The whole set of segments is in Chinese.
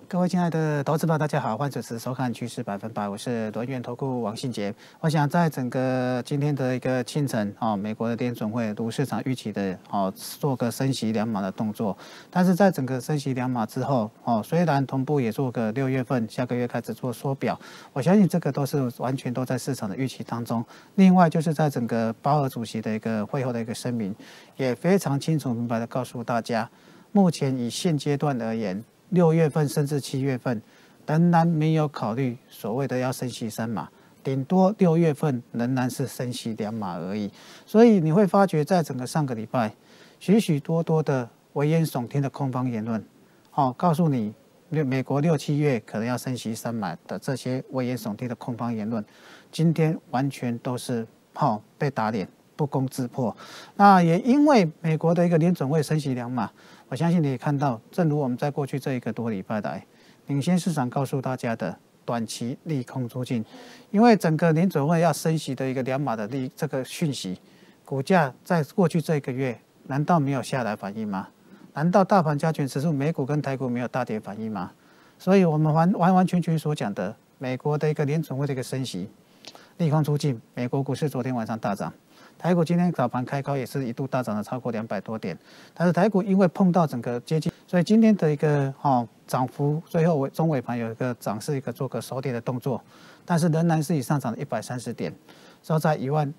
各位亲爱的投资者，大家好，欢迎准时收看《趋势100%》，我是轮源投顾王信杰。我想在整个今天的一个清晨，美国的联准会如市场预期的，做个升息2码的动作。但是在整个升息2码之后，虽然同步也做个6月份下个月开始做缩表，我相信这个都是完全都在市场的预期当中。另外就是在整个鲍尔主席的一个会后的一个声明，也非常清楚明白的告诉大家，目前以现阶段而言，6月份甚至7月份，仍然没有考虑所谓的要升息3码，顶多6月份仍然是升息2码而已。所以你会发觉，在整个上个礼拜，许许多多的危言耸听的空方言论，告诉你美国6、7月可能要升息3码的这些危言耸听的空方言论，今天完全都是被打脸。不攻自破，那也因为美国的一个联准会升息2码，我相信你也看到，正如我们在过去这1个多礼拜来，领先市场告诉大家的短期利空出尽，因为整个联准会要升息的一个2码的这个讯息，股价在过去这1个月难道没有下来反应吗？难道大盘加权指数美股跟台股没有大跌反应吗？所以我们完全所讲的美国的一个联准会的一个升息利空出尽，美国股市昨天晚上大涨。台股今天早盘开高也是一度大涨了超过200多点，但是台股因为碰到整个接近，所以今天的一个涨幅最后中尾盘有一个涨势做个收跌的动作，但是仍然是以上涨了130点，收在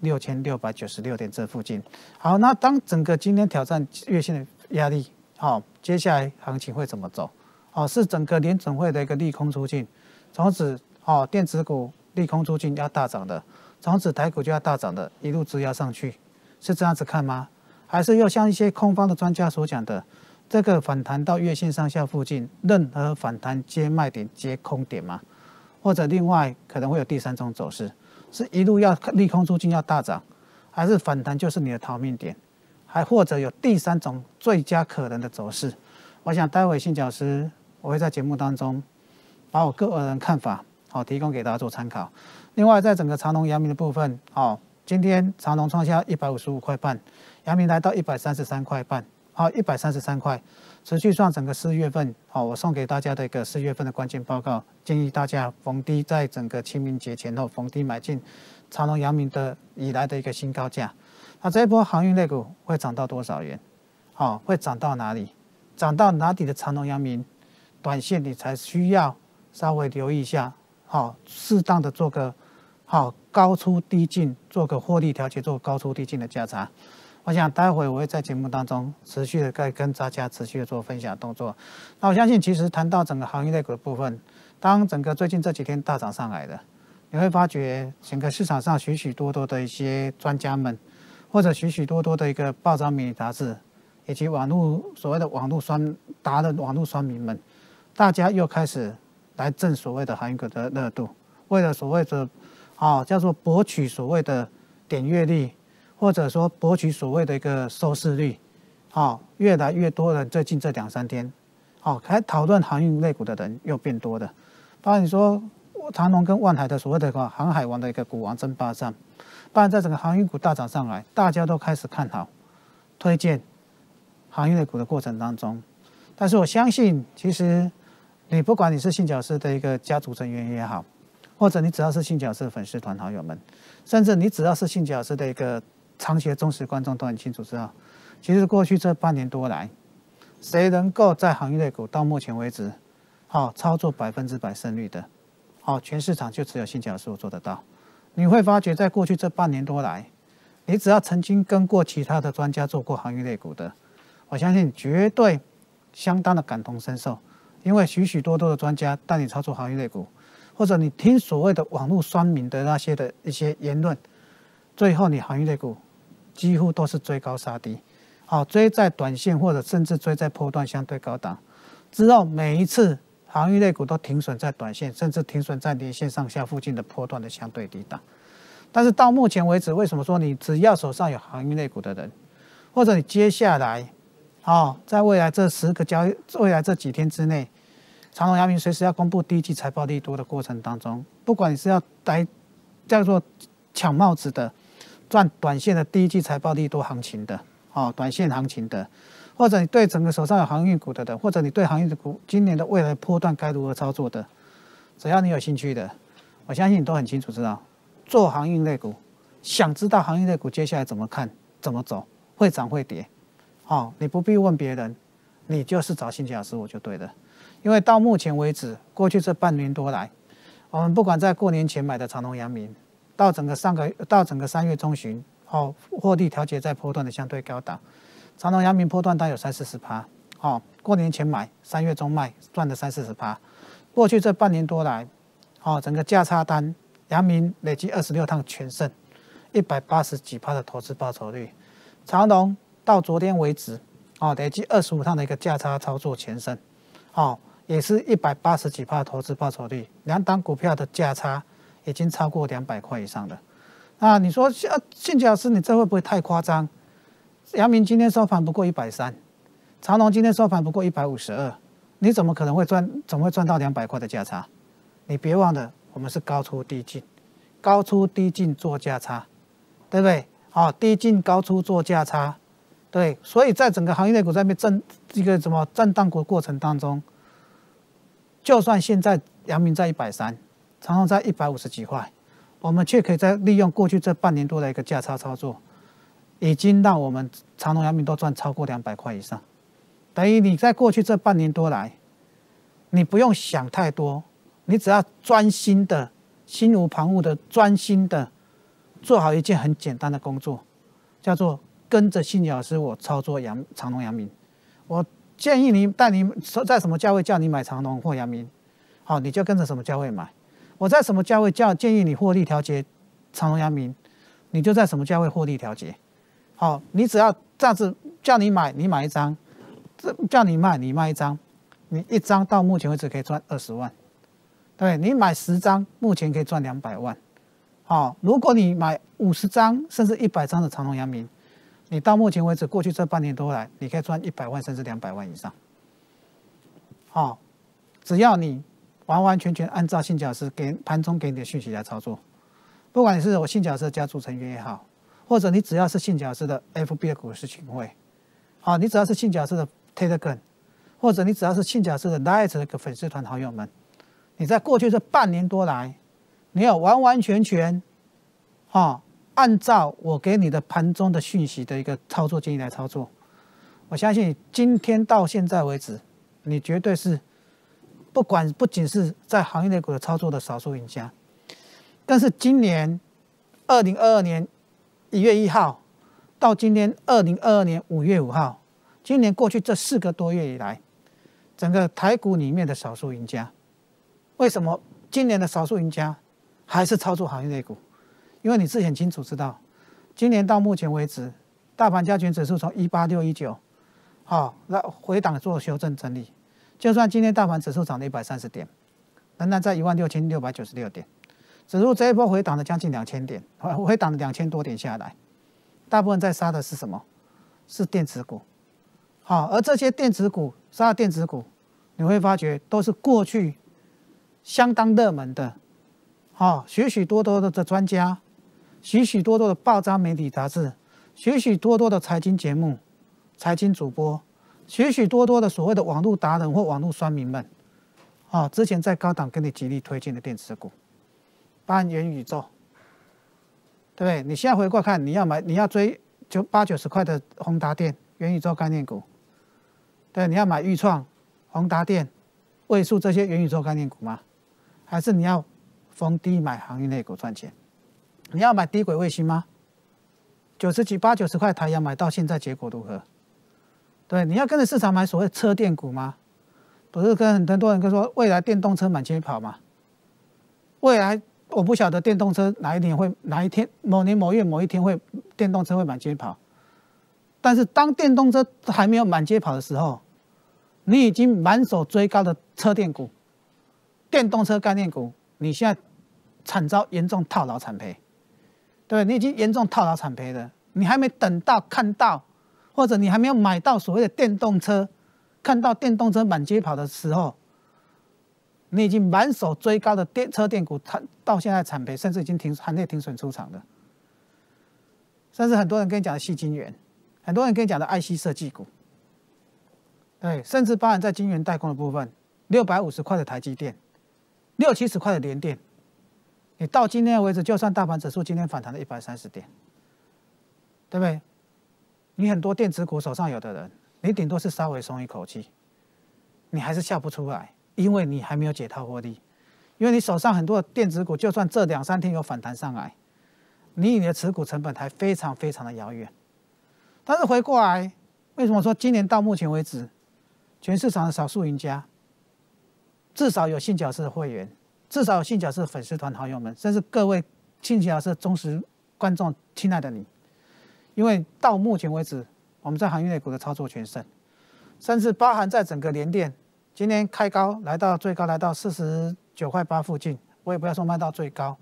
16696点这附近。好，那当整个今天挑战月线的压力，接下来行情会怎么走？是整个联准会的一个利空出尽，从此电子股利空出尽要大涨的。从此台股就要大涨的，一路直压上去，是这样子看吗？还是又像一些空方的专家所讲的，这个反弹到月线上下附近，任何反弹皆卖点皆空点吗？或者另外可能会有第3种走势，是一路要利空出尽要大涨，还是反弹就是你的逃命点？还或者有第3种最佳可能的走势？我想待会信老师我会在节目当中把我个人看法提供给大家做参考。另外，在整个长荣、阳明的部分，今天长荣创下155块半，阳明来到133块半，133块，持续创整个4月份，我送给大家的一个4月份的关键报告，建议大家逢低在整个清明节前后逢低买进长荣、阳明的以来的一个新高价。那这一波航运类股会涨到多少元？会涨到哪里？涨到哪里的长荣、阳明，短线你才需要稍微留意一下，适当的做个高出低进，做个获利调节，做高出低进的价差。我想待会我会在节目当中持续的跟大家持续的做分享动作。那我相信，其实谈到整个行业类股的部分，当整个最近这几天大涨上来的，你会发觉整个市场上许许多多的一些专家们，或者许许多多的一个报章媒体杂志，以及所谓的网络酸民们，大家又开始来挣所谓的航运股的热度，为了所谓的叫做博取所谓的点阅率，或者说博取所谓的一个收视率，越来越多人最近这2、3天，开讨论航运类股的人又变多了。包括你说长荣跟万海的所谓的航海王的一个股王争霸战，包含在整个航运股大涨上来，大家都开始看好推荐航运类股的过程当中，但是我相信，其实你不管你是信老师的一个家族成员也好，或者你只要是信老师的粉丝团好友们，甚至你只要是信老师的一个长期的忠实观众，都很清楚知道，其实过去这半年多来，谁能够在航运类股到目前为止，操作100%胜率的，全市场就只有信老师我做得到。你会发觉，在过去这半年多来，你只要曾经跟过其他的专家做过航运类股的，我相信绝对相当的感同身受，因为许许多多的专家带你操作航运类股。或者你听所谓的网络酸民的那些的一些言论，最后你航运类股几乎都是追高杀低，追在短线或者甚至追在波段相对高档，之后每一次航运类股都停损在短线，甚至停损在年线上下附近的波段的相对低档。但是到目前为止，为什么说你只要手上有航运类股的人，或者你接下来，在未来这未来这几天之内，长荣、阳明随时要公布第1季财报利多的过程当中，不管你是要来叫做抢帽子的，赚短线的第1季财报利多行情的，短线行情的， 或者你对整个手上有航运股的人，或者你对航运的股今年的未来波段该如何操作的，只要你有兴趣的，我相信你都很清楚知道，做航运类股，想知道航运类股接下来怎么看、怎么走，会涨会跌，你不必问别人，你就是找信杰老师我就对了。因为到目前为止，过去这半年多来，我们不管在过年前买的长荣、阳明，到整个3月中旬，获利调节在波段的相对高档。长荣、阳明波段单有30-40%，过年前买，3月中卖，赚了30-40%。过去这半年多来，整个价差单，阳明累计26趟全胜，180几%的投资报酬率。长荣到昨天为止，累计25趟的一个价差操作全胜，也是180几%的投资报酬率。两档股票的价差已经超过200块以上了。那你说，信杰老师，你这会不会太夸张？阳明今天收盘不过130，长荣今天收盘不过152，你怎么可能会赚？怎么会赚到200块的价差？你别忘了，我们是高出低进，高出低进做价差，对不对？低进高出做价差，对。所以在整个行业类股在震荡过程当中，就算现在阳明在130，长荣在150几块，我们却可以在利用过去这半年多的一个价差操作。已经让我们长荣、阳明都赚超过200块以上，等于你在过去这半年多来，你不用想太多，你只要专心的、心无旁骛的、专心的做好一件很简单的工作，叫做跟着信杰老师我操作长荣、阳明。我建议你带你在什么价位叫你买长荣或阳明，你就跟着什么价位买。我在什么价位建议你获利调节长荣、阳明，你就在什么价位获利调节。你只要这样子叫你买，你买一张；叫你卖，你卖一张。你一张到目前为止可以赚20万，对，你买10张，目前可以赚200万。如果你买50张甚至100张的长荣、阳明，你到目前为止过去这半年多来，你可以赚100万甚至200万以上。只要你完完全全按照信杰老师盘中给你的讯息来操作，不管你是我信杰老师的家族成员也好。或者你只要是信杰老师的 FB 的股市群会，你只要是信杰老师的 Telegram， 或者你只要是信杰老师的 Line 的粉丝团好友们，你在过去这半年多来，你要完完全全，按照我给你的盘中的讯息的一个操作建议来操作，我相信今天到现在为止，你绝对是不仅是在行业类股的操作的少数赢家，更是今年2022年1月1号到今天2022年5月5号，今年过去这4个多月以来，整个台股里面的少数赢家。为什么今年的少数赢家还是操作行业类股？因为你自己很清楚知道，今年到目前为止，大盘加权指数从18619，那回档做修正整理，就算今天大盘指数涨了130点，仍然在16696点。指数这一波回档了将近2000点，回档了2000多点下来，大部分在杀的是什么？是电子股。而这些电子股杀的电子股，你会发觉都是过去相当热门的，许许多多的专家，许许多多的报章媒体杂志，许许多多的财经节目、财经主播，许许多多的所谓的网络达人或网络酸民们，之前在高档跟你极力推荐的电子股。包含元宇宙，对不对？你现在回过看，你要追80-90块的宏达电元宇宙概念股，对，你要买裕创、宏达电、位数这些元宇宙概念股吗？还是你要逢低买航运类股赚钱？你要买低轨卫星吗？80-90块台阳买到现在结果如何？对，你要跟着市场买所谓车电股吗？不是跟很多人说未来电动车满街跑吗？未来我不晓得电动车哪一天某年某月某一天电动车会满街跑，但是当电动车还没有满街跑的时候，你已经满手追高的车电股、电动车概念股，你现在惨遭严重套牢惨赔，对，你已经严重套牢惨赔了，你还没等到看到，或者你还没有买到所谓的电动车，看到电动车满街跑的时候，你已经满手追高的车电股，到现在惨赔，甚至已经含泪停损出场了。甚至很多人跟你讲的矽晶圆，很多人跟你讲的IC设计股， 对，甚至包含在晶圆代工的部分，650块的台积电，60、70块的联电，你到今天为止，就算大盘指数今天反弹了130点，对不对？你很多电子股手上有的人，你顶多是稍微松一口气，你还是笑不出来，因为你还没有解套获利，因为你手上很多的电子股，就算这2、3天有反弹上来，你的持股成本还非常非常的遥远。但是回过来，为什么说今年到目前为止，全市场的少数赢家，至少有信角色的会员，至少有信角色的粉丝团好友们，甚至各位信角色忠实观众，亲爱的你，因为到目前为止，我们在航运类股的操作全胜，甚至包含在整个联电，今天开高来到最高来到49.8块附近，我也不要说卖到最高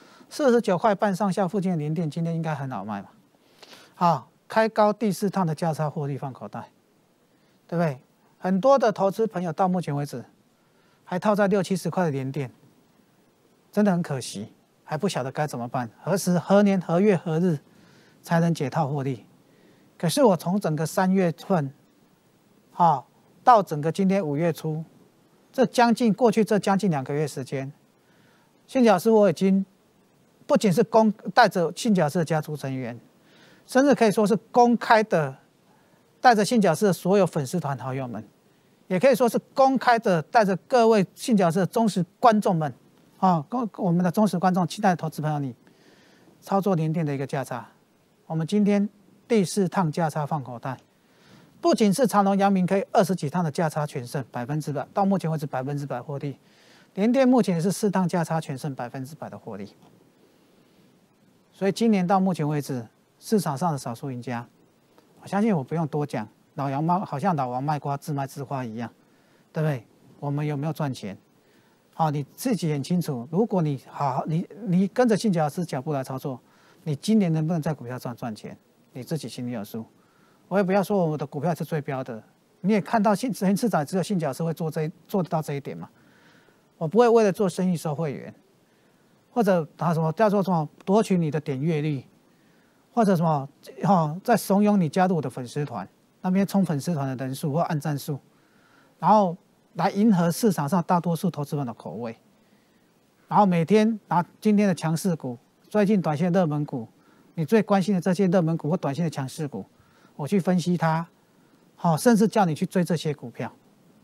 ，49块半上下附近的联电，今天应该很好卖嘛。好，开高第4趟的价差获利放口袋，对不对？很多的投资朋友到目前为止还套在60、70块的联电，真的很可惜，还不晓得该怎么办，何时何年何月何日才能解套获利？可是我从整个3月份，到整个今天5月初，过去这将近2个月时间，信角师我已经不仅是带着信角师的家族成员，甚至可以说是公开的带着信角师的所有粉丝团好友们，也可以说是公开的带着各位信角师的忠实观众们，我们的忠实观众、期待的投资朋友，你操作联电的一个价差，我们今天第4趟价差放口袋，不仅是长荣、阳明可以20几趟的价差全胜100%，到目前为止100%获利，联电目前也是4趟价差全胜100%的获利。所以今年到目前为止，市场上的少数赢家，我相信我不用多讲，好像老王卖瓜自卖自夸一样，对不对？我们有没有赚钱？好，你自己很清楚。如果你你跟着信角师脚步来操作，你今年能不能在股票上赚钱，你自己心里有数。我也不要说我的股票是最标的，你也看到全市场只有信角师会做得到这一点嘛。我不会为了做生意收会员，或者什么叫做什么夺取你的点阅率，或者什么再怂恿你加入我的粉丝团，那边冲粉丝团的人数或按赞数，然后来迎合市场上大多数投资人的口味，然后每天拿今天的强势股、最近短线热门股，你最关心的这些热门股或短线的强势股，我去分析它，甚至叫你去追这些股票，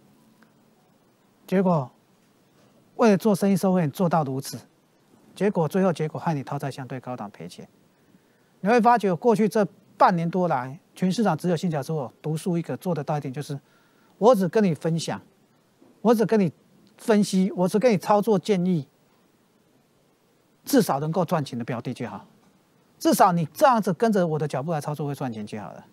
结果为了做生意收会员做到如此，最后害你套在相对高档赔钱。你会发觉过去这半年多来，全市场只有信角师我独树一格做得到一点，就是我只跟你分享，我只跟你分析，我只跟你操作建议，至少能够赚钱的标的就好，至少你这样子跟着我的脚步来操作会赚钱就好了。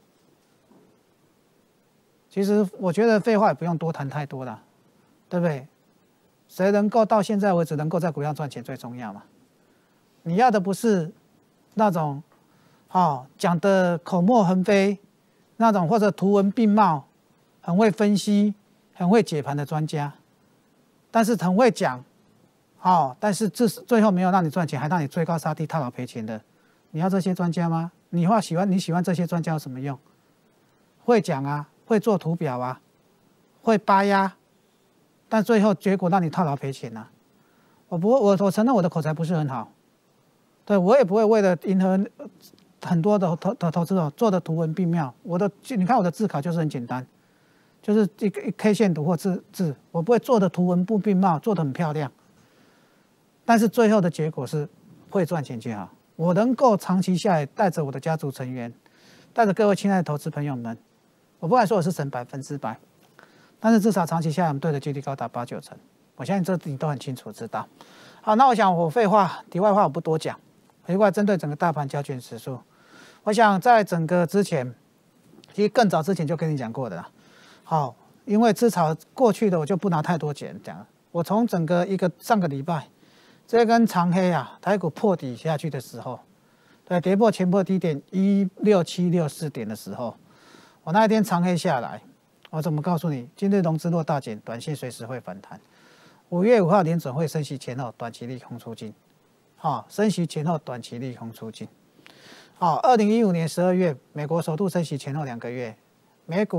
其实我觉得废话也不用多谈太多了，对不对？谁能够到现在为止能够在股票赚钱最重要嘛？你要的不是那种讲的口沫横飞，那种或者图文并茂，很会分析、很会解盘的专家，但是很会讲，但是最后没有让你赚钱，还让你追高杀低、套牢赔钱的，你要这些专家吗？你喜欢这些专家有什么用？会讲啊，会做图表啊，会扒压，但最后结果让你套牢赔钱啊！我承认我的口才不是很好，对我也不会为了迎合很多的投资者做的图文并茂。你看我的字卡就是很简单，就是一 K 线图或字，我不会做的图文不并茂，做的很漂亮。但是最后的结果是会赚钱就好。我能够长期下来带着我的家族成员，带着各位亲爱的投资朋友们，我不敢说我是神100%，但是至少长期下来我们对的几率高达8、9成。我相信这你都很清楚知道。好，那我想我废话题外话我不多讲。另外，针对整个大盘加权指数，我想在整个之前，其实更早之前就跟你讲过的啦。好，因为至少过去的我就不拿太多钱讲了。我从整个上个礼拜，这根长黑啊，台股破底下去的时候，对，跌破前波低点16764点的时候，我那一天长黑下来，我怎么告诉你？今日融资若大减，短线随时会反弹。5月5号联准会升息前后，短期利空出尽。升息前后短期利空出尽。2015年12月，美国首度升息前后2个月，美股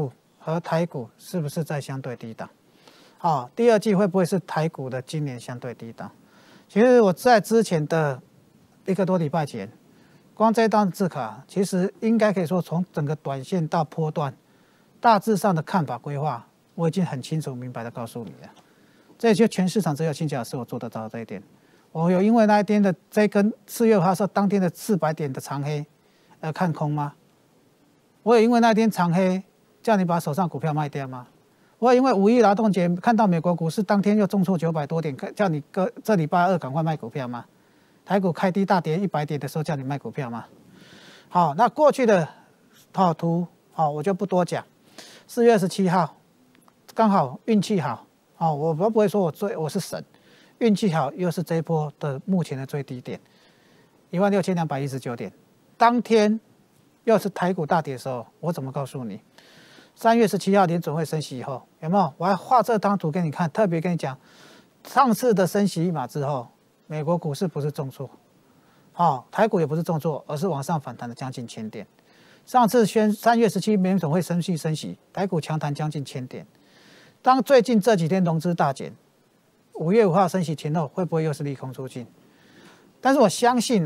和台股是不是在相对低档？好，第二季会不会是台股的今年相对低档？其实我在之前的1个多礼拜前，光这一张字卡，其实应该可以说从整个短线到波段，大致上的看法规划，我已经很清楚明白的告诉你了。这就全市场只有新加坡我做得到这一点。我有因为那一天的这根4月5号是当天的400点的长黑而看空吗？我有因为那天长黑叫你把手上股票卖掉吗？我有因为5一劳动节看到美国股市当天又重挫900多点，叫你这礼拜二赶快卖股票吗？台股开低大跌100点的时候叫你卖股票吗？好，那过去的图我就不多讲。4月27号刚好运气好，我不会说我是神。运气好，又是这一波的目前的最低点，16219点。当天又是台股大跌的时候，我怎么告诉你？3月17号联准会升息以后，有没有？我还画这张图给你看，特别跟你讲，上次的升息1码之后，美国股市不是重挫，台股也不是重挫，而是往上反弹了将近1000点。上次3月17联准会升息，台股强弹将近1000点。当最近这几天融资大减。5月5号升息前后会不会又是利空出尽？但是我相信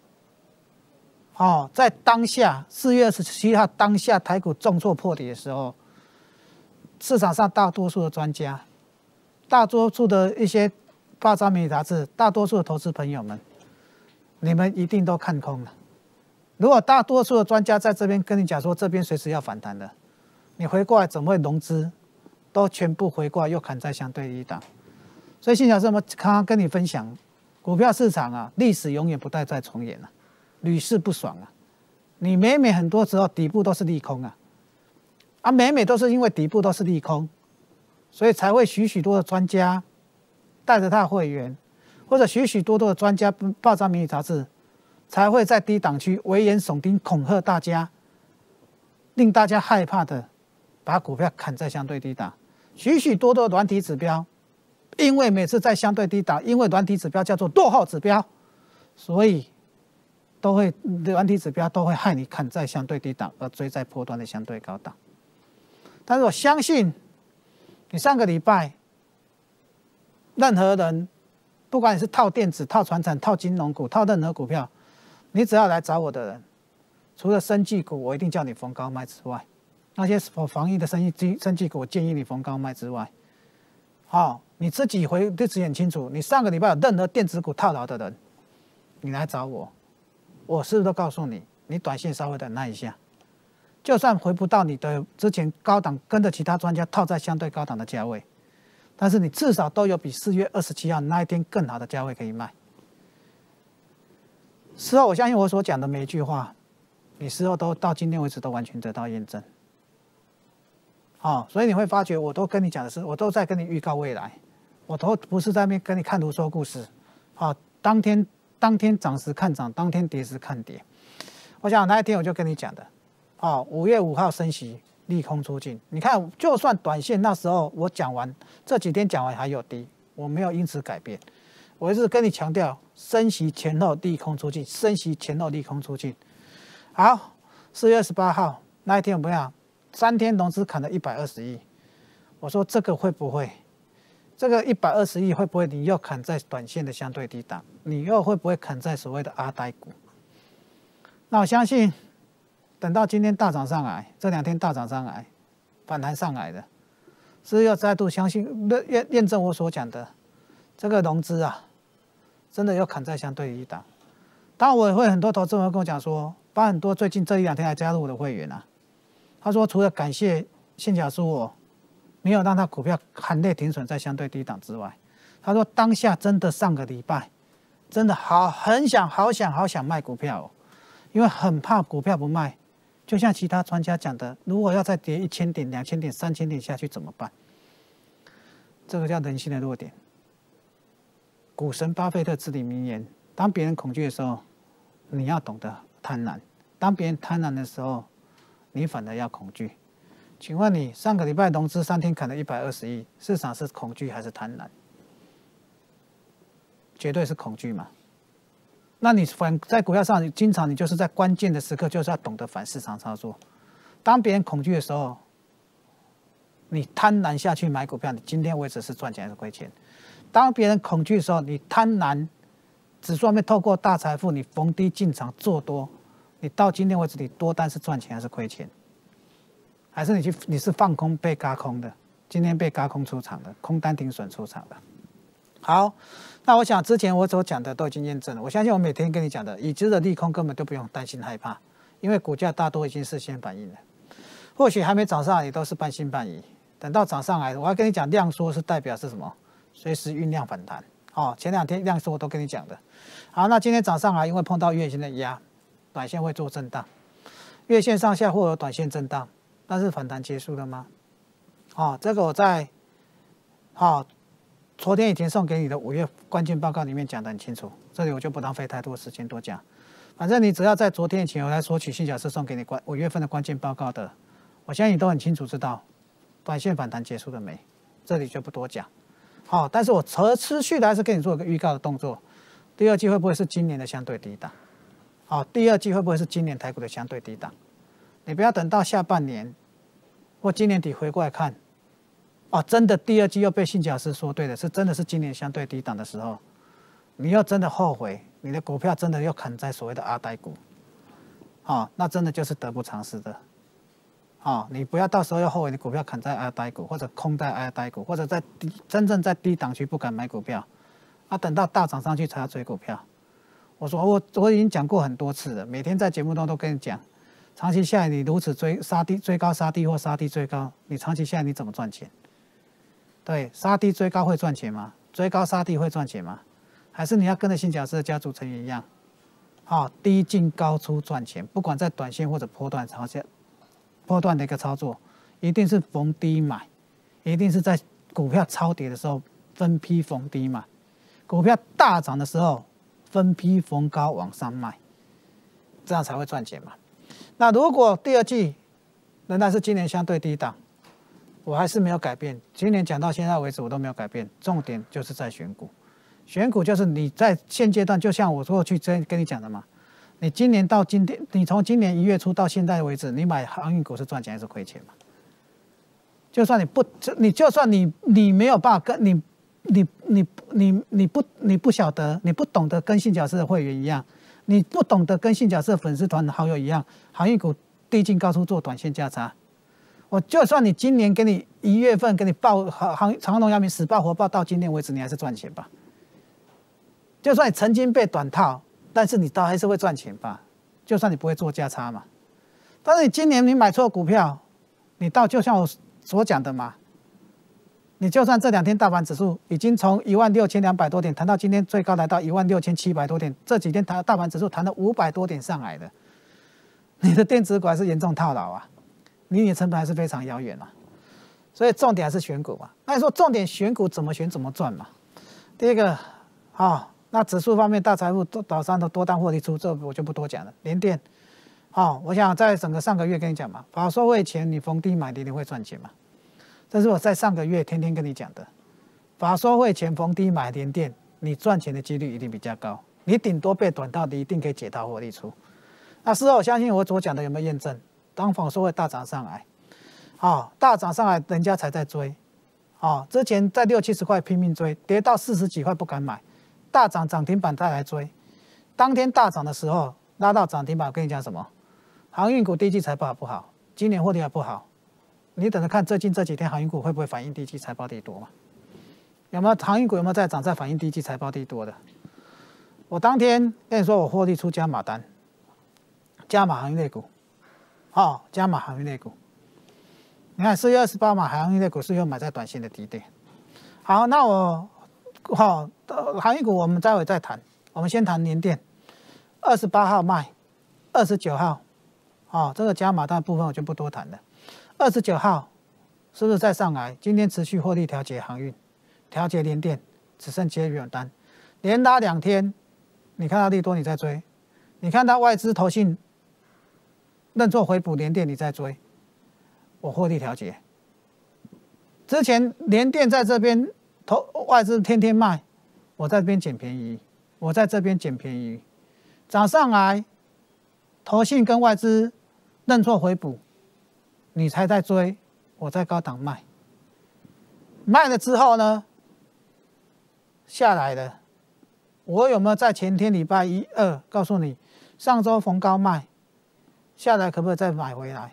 在当下4月27号当下台股重挫破底的时候，市场上大多数的专家、大多数的一些报章媒体杂志、大多数的投资朋友们，你们一定都看空了。如果大多数的专家在这边跟你讲说这边随时要反弹的，你回过来怎么会融资都全部回过来又砍在相对低档？所以新老师，我们刚刚跟你分享，股票市场历史永远不带再重演屡试不爽你每很多时候底部都是利空每都是因为底部都是利空，所以才会许多的专家带着他的会员，或者许多的专家报章媒体杂志，才会在低档区危言耸听，恐吓大家，令大家害怕的把股票砍在相对低档。许多的软体指标。因为每次在相对低档，因为软体指标叫做落后指标，所以软体指标都会害你砍在相对低档，而追在波段的相对高档。但是我相信，你上个礼拜，任何人，不管你是套电子、套传产、套金融股、套任何股票，你只要来找我的人，除了生技股我一定叫你逢高卖之外，那些防疫的生技股我建议你逢高卖之外，你自己很清楚，你上个礼拜有任何电子股套牢的人，你来找我，我是不是都告诉你，你短线稍微忍耐一下，就算回不到你的之前高档跟着其他专家套在相对高档的价位，但是你至少都有比4月27号那一天更好的价位可以卖。事后我相信我所讲的每一句话，你事后都到今天为止都完全得到验证。所以你会发觉，我都跟你讲的是，我都在跟你预告未来。我都不是在那边跟你看图说故事，当天涨时看涨，当天跌时看跌。我想那一天我就跟你讲的，5月5号升息，利空出尽。你看，就算短线那时候我讲完，这几天讲完还有低，我没有因此改变。我一直跟你强调，升息前后利空出尽，升息前后利空出尽。好，4月28号那一天我们讲，3天融资砍了120亿，我说这个会不会？这个120亿会不会你又砍在短线的相对低档？你又会不会砍在所谓的阿呆股？那我相信，等到今天大涨上来，这2天大涨上来，反弹上来的，是要再度相信验证我所讲的，这个融资真的又砍在相对低档。当然，我也会很多投资人跟我讲说，把很多最近这1-2天来加入我的会员他说除了感谢现甲叔我没有让他股票含泪停损在相对低档之外，他说当下真的上个礼拜真的好想卖股票因为很怕股票不卖，就像其他专家讲的，如果要再跌1000点、2000点、3000点下去怎么办？这个叫人性的弱点。股神巴菲特至理名言：当别人恐惧的时候，你要懂得贪婪；当别人贪婪的时候，你反而要恐惧。请问你上个礼拜融资3天砍了120亿，市场是恐惧还是贪婪？绝对是恐惧嘛。那你在股票上，经常你就是在关键的时刻，就是要懂得反市场操作。当别人恐惧的时候， 你贪婪下去买股票，你今天为止是赚钱还是亏钱？当别人恐惧的时候，你贪婪，指数面透过大财富，你逢低进场做多，你到今天为止，你多单是赚钱还是亏钱？还是你是放空被轧空的？今天被轧空出场的，空单停损出场的。好，那我想之前我所讲的都已经验证了。我相信我每天跟你讲的已知的利空根本都不用担心害怕，因为股价大多已经事先反应了。或许还没涨上来，你都是半信半疑。等到涨上来，我要跟你讲，量缩是代表是什么？随时酝酿反弹。哦，前2天量缩我都跟你讲的。好，那今天涨上来，因为碰到月线的压，短线会做震荡，月线上下会有短线震荡，但是反弹结束了吗？哦，这个我在昨天以前送给你的5月关键报告里面讲得很清楚，这里我就不浪费太多时间多讲。反正你只要在昨天以前我来索取信小是送给你5月份的关键报告的，我相信你都很清楚知道短线反弹结束了没，这里就不多讲。好，但是我持续的还是跟你做一个预告的动作，第二季会不会是今年的相对低档？好，第二季会不会是今年台股的相对低档？你不要等到下半年或今年底回过来看，哦，真的第二季又被信小师说对的，是真的是今年相对低档的时候，你又真的后悔，你的股票真的又砍在所谓的阿呆股，那真的就是得不偿失的。你不要到时候又后悔，你股票砍在阿呆股，或者空在阿呆股，或者真正在低档区不敢买股票，等到大涨上去才要追股票。我已经讲过很多次了，每天在节目中都跟你讲，长期下来你如此追高杀低或杀低追高，你长期下来你怎么赚钱？对，杀低追高会赚钱吗？追高杀低会赚钱吗？还是你要跟着新小师的家族成员一样，低进高出赚钱？不管在短线或者波段的一个操作，一定是逢低买，一定是在股票超跌的时候分批逢低买，股票大涨的时候分批逢高往上卖，这样才会赚钱嘛。那如果第二季仍然是今年相对低档，我还是没有改变，今年讲到现在为止我都没有改变，重点就是在选股。选股就是你在现阶段，就像我过去跟你讲的嘛，你今年到今天，你从今年1月初到现在为止，你买航运股是赚钱还是亏钱嘛？就算你没有办法跟你不晓得，你不懂得跟信小师的会员一样，你不懂得跟信小师的粉丝团的好友一样，航运股低进高出做短线价差。我就算你今年给你1月份给你报长荣、阳明死报活报，到今天为止你还是赚钱吧？就算你曾经被短套，但是你还是会赚钱吧？就算你不会做价差嘛。但是你今年你买错股票，你就像我所讲的嘛，你就算这2天大盘指数已经从16200多点弹到今天最高来到16700多点，这几天大盘指数弹了500多点上来的，你的电子股还是严重套牢啊，离你的成本还是非常遥远啊。所以重点还是选股嘛。那你说重点选股怎么选怎么赚嘛？第一个，那指数方面，大财富岛上的多单获利出，这我就不多讲了。联电，我想在整个上个月跟你讲嘛，法说会前你逢低买，你一定会赚钱嘛。这是我在上个月天天跟你讲的，法说会前逢低买联电，你赚钱的几率一定比较高，你顶多被短套，你一定可以解套获利出。那事后我相信我所讲的有没有验证？当法说会大涨上来，大涨上来，人家才在追，之前在60、70块拼命追，跌到40几块不敢买。大涨涨停板再来追，当天大涨的时候拉到涨停板，我跟你讲什么？航运股第一季财报不好，今年获利还不好，你等着看最近这几天航运股会不会反映第一季财报利多嘛？有没有航运股有没有在涨，在反映第一季财报利多的？我当天跟你说我获利出加码单，加码航运类股，加码航运类股。你看4月28码航运类股是又买在短线的低点。好，那航运股我们待会再谈，我们先谈联电，28号卖，29号，这个加码单部分我就不多谈了。29号是不是再上来？今天持续获利调节航运，调节联电，只剩接远单，连拉2天，你看到利多你在追，你看到外资投信认错回补联电你在追，我获利调节。之前联电在这边外资天天卖，我在这边捡便宜，我在这边捡便宜，涨上来，投信跟外资认错回补，你才在追，我在高档卖， 卖了之后呢，下来了。我有没有在前天礼拜1、2告诉你，上周逢高卖，下来可不可以再买回来？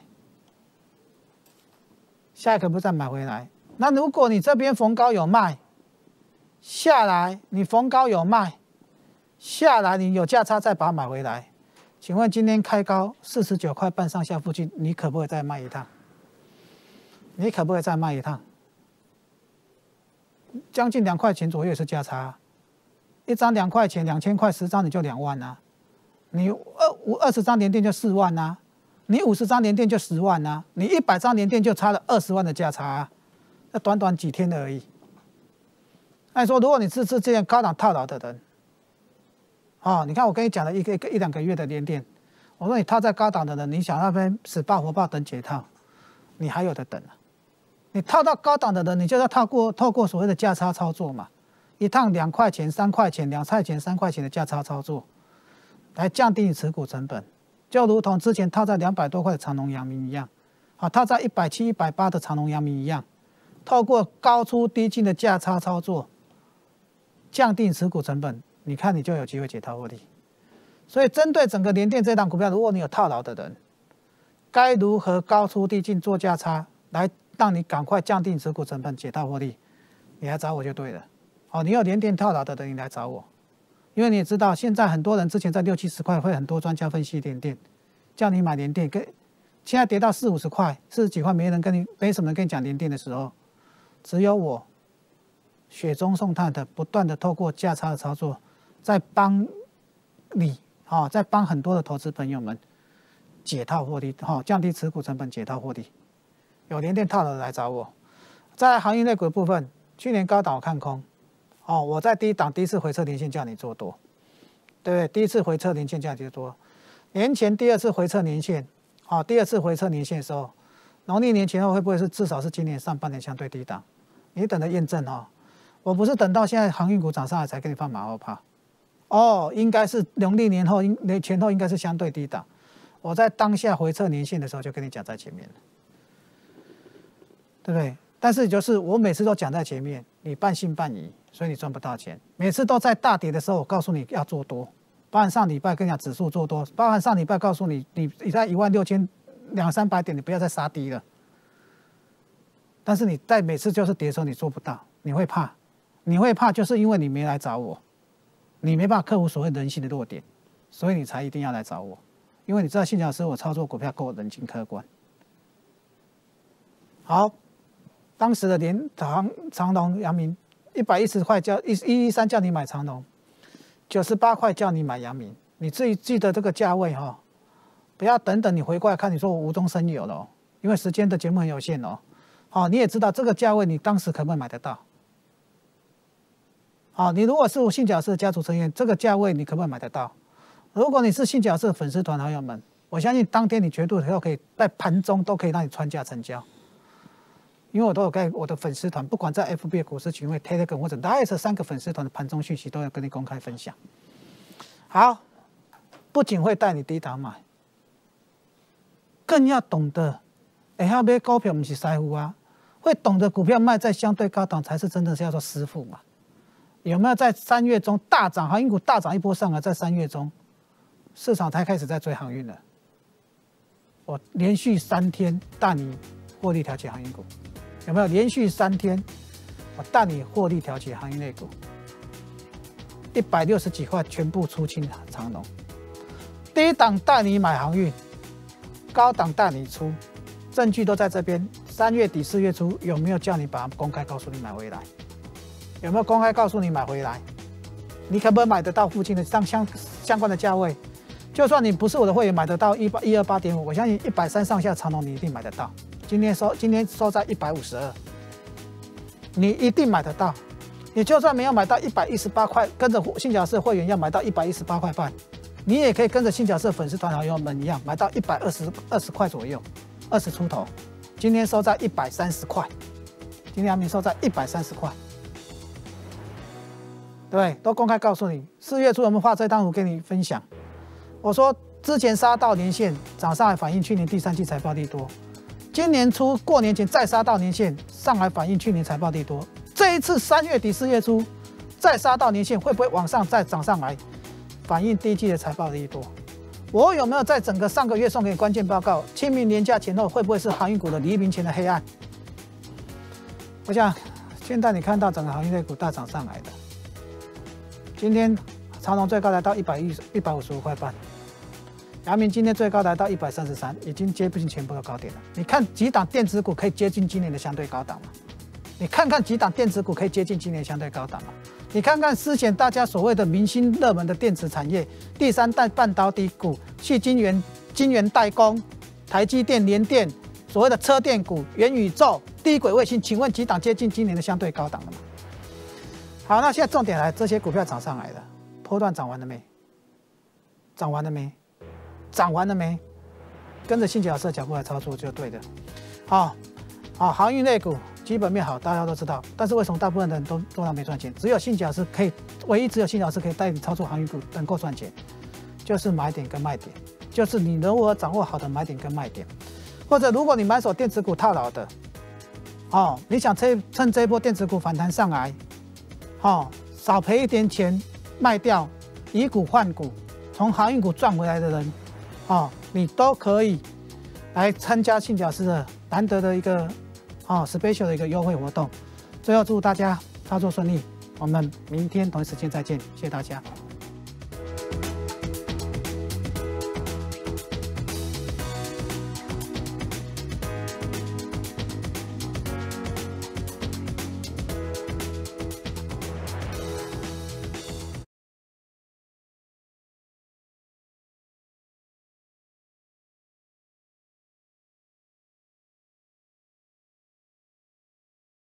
下来可不可以再买回来？那如果你这边逢高有卖，下来你逢高有卖，下来你有价差再把它买回来，请问今天开高49块半上下附近，你可不可以再卖一趟？你可不可以再卖一趟？将近2块钱左右也是价差，一张2块钱，2000块10张你就2万啊，你20张联电就4万啊，你50张联电就10万啊，你100张联电就差了20万的价差啊，那短短几天而已。那你说，如果你是这样高档套牢的人，你看我跟你讲了一两个月的联电，我说你套在高档的人，你想那边死抱活抱等解套，你还有的等啊。你套到高档的人，你就要透过所谓的价差操作嘛，一趟2块钱、3块钱、2块钱、3块钱的价差操作，来降低你持股成本，就如同之前套在200多块的长荣、阳明一样，套在170、180的长荣、阳明一样，透过高出低进的价差操作，降低你持股成本，你看你就有机会解套获利。所以针对整个联电这档股票，如果你有套牢的人，该如何高出低进做价差来？让你赶快降低你持股成本，解套获利，你来找我就对了。你有联电套牢的，你来找我，因为你也知道，现在很多人之前在60、70块，会很多专家分析联电，叫你买联电，现在跌到40、50块、40几块，没什么人跟你讲联电的时候，只有我雪中送炭的，不断的透过价差的操作，在帮你，在帮很多的投资朋友们解套获利，降低持股成本，解套获利。有联电套的来找我。在航运类股的部分，去年高档我看空，我在第一次回撤连线叫你做多，对不对？第一次回撤连线叫你做多，年前第2次回撤年线，第2次回撤年线的时候，农历年前后会不会是至少是今年上半年相对低档？你等着验证我不是等到现在航运股涨上来才给你放马后炮，应该是农历年后前后应该是相对低档，我在当下回撤年线的时候就跟你讲在前面了。对不对？但是就是我每次都讲在前面，你半信半疑，所以你赚不到钱。每次都在大跌的时候，我告诉你要做多，包含上礼拜跟你讲指数做多，包含上礼拜告诉你，你在16000、200-300点，你不要再杀低了。但是你在每次就是跌的时候，你做不到，你会怕，就是因为你没来找我，你没办法克服所谓人性的弱点，所以你才一定要来找我，因为你知道信老师我操作股票够冷静客观。好，当时的长荣、阳明110块113叫你买长荣，98块叫你买阳明，你自己记得这个价位不要等你回过来看，你说我无中生有了因为时间的节目很有限你也知道这个价位你当时可不可以买得到？你如果是信假释的家族成员，这个价位你可不可以买得到？如果你是信假释的粉丝团好友们，我相信当天你绝对都可以在盘中都可以让你穿价成交。因为我都有在我的粉丝团，不管在 FB 股市群会、Telegram 或者 Line 3个粉丝团的盘中讯息，都要跟你公开分享。好，不仅会带你低档买，更要懂得，要买股票不是师傅啊，会懂得股票卖在相对高档才是真的是叫做师傅嘛。有没有在3月中大涨，航运股大涨一波上来，在3月中，市场才开始在追航运了。我连续3天带你获利调节航运股。有没有连续3天，我带你获利调节航运类股，160几块全部出清长荣，低档带你买航运，高档带你出，证据都在这边。3月底4月初有没有叫你把它公开告诉你买回来？有没有公开告诉你买回来？你可不可以买得到附近的相关的价位？就算你不是我的会员，买得到128.5，我相信130上下长荣你一定买得到。今天收在152，你一定买得到。你就算没有买到118块，跟着信假释会员要买到118块半，你也可以跟着信假释粉丝团好友们一样，买到120块左右，20出头。今天收在130块，今天阳明收在130块，对，都公开告诉你。4月初我们画这张图给你分享，我说之前杀到年线涨上来反映去年第3季财报利多。 今年初过年前再杀到年线，上来反映去年财报利多。这一次3月底4月初再杀到年线，会不会往上再涨上来，反映第一季的财报利多？我有没有在整个上个月送给你关键报告？清明年假前后会不会是航运股的黎明前的黑暗？我想现在你看到整个航运类股大涨上来的，今天长荣最高来到155块半。阳明今天最高来到133，已经接近前波的高点了。你看几档电子股可以接近今年的相对高档吗？你看看几档电子股可以接近今年相对高档吗？你看看之前大家所谓的明星热门的电子产业，第三代半导体股、矽晶圆、晶圆代工、台积电、联电，所谓的车电股、元宇宙、低轨卫星，请问几档接近今年的相对高档了吗？好，那现在重点来，这些股票涨上来了，波段涨完了没？涨完了没？涨完了没？跟着信杰老师的脚步来操作就对的。好，航运类股基本面好，大家都知道。但是为什么大部分人都没赚钱？只有信杰老师可以，唯一只有信杰老师可以带你操作航运股能够赚钱，就是买点跟卖点，就是你如何掌握好的买点跟卖点。或者如果你买手电子股套牢的，你想趁这一波电子股反弹上来，少赔一点钱卖掉，以股换股，从航运股赚回来的人。你都可以来参加信杰老师的难得的一个special 的一个优惠活动。最后祝大家操作顺利，我们明天同一时间再见，谢谢大家。